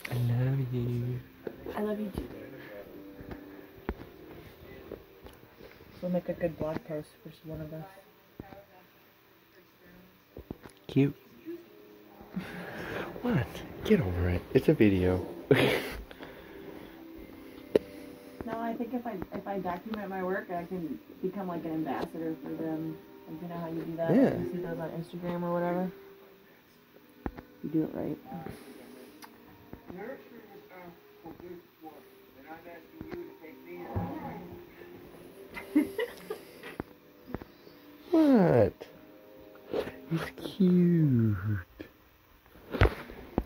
I love you. I love you too. We'll make a good blog post for one of us. Cute. What? Get over it. It's a video. No, I think if I document my work, I can become like an ambassador for them. Like, you know how you do that? Yeah. You see those on Instagram or whatever. You do it right. What? He's cute.